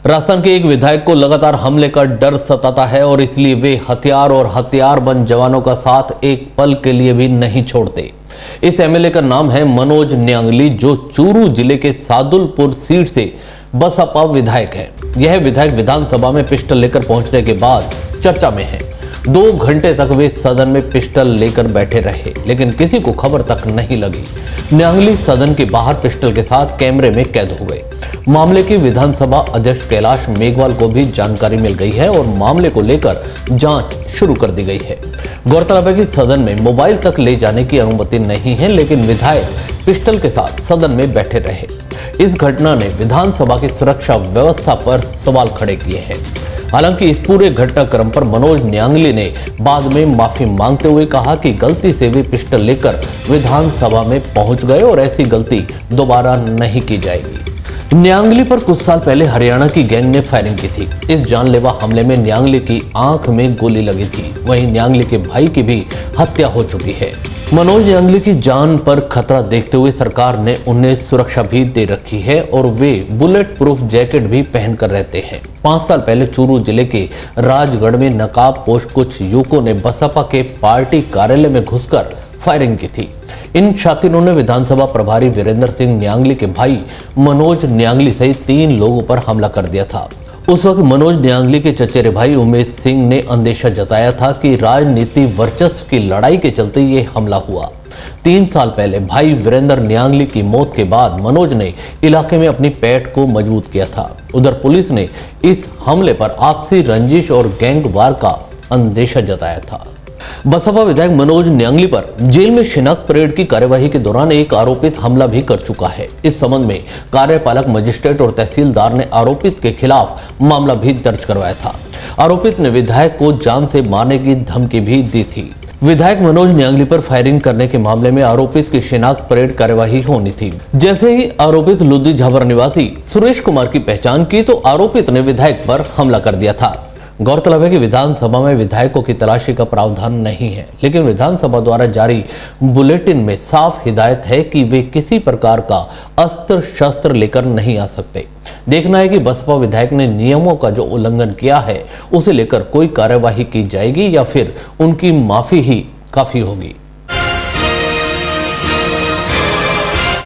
राजस्थान के एक विधायक को लगातार हमले का डर सताता है और इसलिए वे हथियार और हथियारबंद जवानों का साथ एक पल के लिए भी नहीं छोड़ते। इस एमएलए का नाम है मनोज न्यांगली, जो चूरू जिले के सादुलपुर सीट से बसपा विधायक है। यह विधायक विधानसभा में पिस्टल लेकर पहुंचने के बाद चर्चा में है। 2 घंटे तक वे सदन में पिस्टल लेकर बैठे रहे, लेकिन किसी को खबर तक नहीं लगी। न्यांगली सदन के बाहर पिस्टल के साथ कैमरे में कैद हो गए। मामले की विधानसभा अध्यक्ष कैलाश मेघवाल को भी जानकारी मिल गई है और मामले को लेकर जांच शुरू कर दी गई है। गौरतलब है कि सदन में मोबाइल तक ले जाने की अनुमति नहीं है, लेकिन विधायक पिस्टल के साथ सदन में बैठे रहे। इस घटना ने विधानसभा की सुरक्षा व्यवस्था पर सवाल खड़े किए हैं। हालांकि इस पूरे घटनाक्रम पर मनोज न्यांगली ने बाद में माफी मांगते हुए कहा कि गलती से वे पिस्टल लेकर विधानसभा में पहुंच गए और ऐसी गलती दोबारा नहीं की जाएगी। न्यांगली पर कुछ साल पहले हरियाणा की गैंग ने फायरिंग की थी। इस जानलेवा हमले में न्यांगली की आंख में गोली लगी थी। वहीं न्यांगली के भाई की भी हत्या हो चुकी है। मनोज न्यांगली की जान पर खतरा देखते हुए सरकार ने उन्हें सुरक्षा भी दे रखी है और वे बुलेट प्रूफ जैकेट भी पहनकर रहते हैं। 5 साल पहले चूरू जिले के राजगढ़ में नकाबपोश कुछ युवकों ने बसपा के पार्टी कार्यालय में घुसकर फायरिंग की थी। इन शातिरों ने विधानसभा प्रभारी वीरेंद्र सिंह न्यांगली के भाई मनोज न्यांगली सहित 3 लोगों पर हमला कर दिया था। उस वक्त मनोज न्यांगली के चचेरे भाई उमेश सिंह ने अंदेशा जताया था कि राजनीति वर्चस्व की लड़ाई के चलते ये हमला हुआ। 3 साल पहले भाई वीरेंद्र न्यांगली की मौत के बाद मनोज ने इलाके में अपनी पैठ को मजबूत किया था। उधर पुलिस ने इस हमले पर आपसी रंजिश और गैंगवार का अंदेशा जताया था। बसपा विधायक मनोज न्यांगली पर जेल में शिनाख्त परेड की कार्यवाही के दौरान एक आरोपित हमला भी कर चुका है। इस संबंध में कार्यपालक मजिस्ट्रेट और तहसीलदार ने आरोपित के खिलाफ मामला भी दर्ज करवाया था। आरोपित ने विधायक को जान से मारने की धमकी भी दी थी। विधायक मनोज न्यांगली पर फायरिंग करने के मामले में आरोपित की शिनाख्त परेड कार्यवाही होनी थी। जैसे ही आरोपित लुधी झाबर निवासी सुरेश कुमार की पहचान की तो आरोपित ने विधायक पर हमला कर दिया था। गौरतलब है कि विधानसभा में विधायकों की तलाशी का प्रावधान नहीं है, लेकिन विधानसभा द्वारा जारी बुलेटिन में साफ हिदायत है कि वे किसी प्रकार का अस्त्र शस्त्र लेकर नहीं आ सकते। देखना है कि बसपा विधायक ने नियमों का जो उल्लंघन किया है उसे लेकर कोई कार्यवाही की जाएगी या फिर उनकी माफी ही काफी होगी।